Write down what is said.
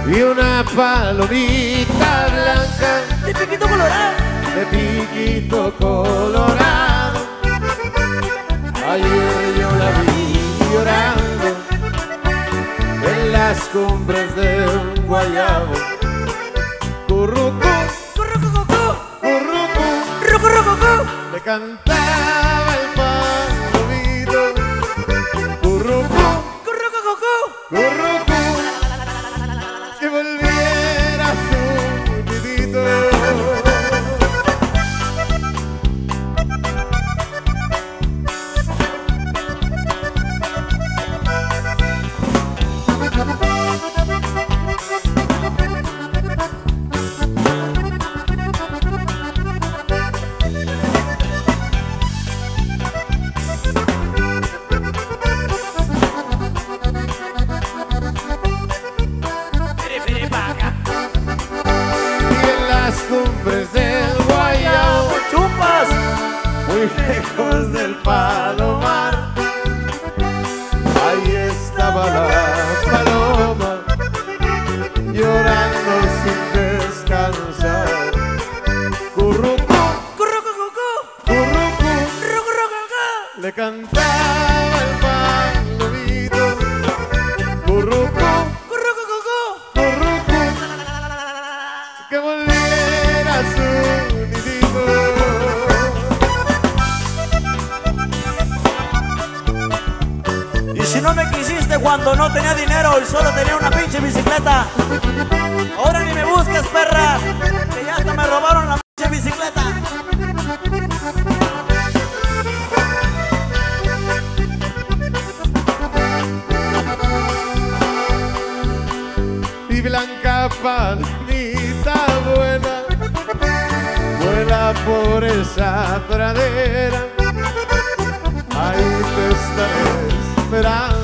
y una palomita blanca de piquito colorado, de piquito colorado. Ayer yo la vi llorando en las cumbres de un guayabo. Currucú, currucucucú, currucú, rucurucucú, le cantaba el palomito. Currucú, currucucucú, currucú, que volviera su nidito. Cumbres del Guayabo, chupas, muy lejos del palomar, ahí estaba la paloma llorando sin descansar. Currucú, currucucucú, currucú, rucurucucú, le cantaba el palomito. Currucú, currucucucú, currucú, que volviera a su nidito. Y si no me quisiste cuando no tenía dinero y solo tenía una pinche bicicleta, ahora ni me busques, perra, que ya hasta me robaron la pinche bicicleta. Y blanca palomita buena, vuela por esa pradera, ahí te estaré esperando.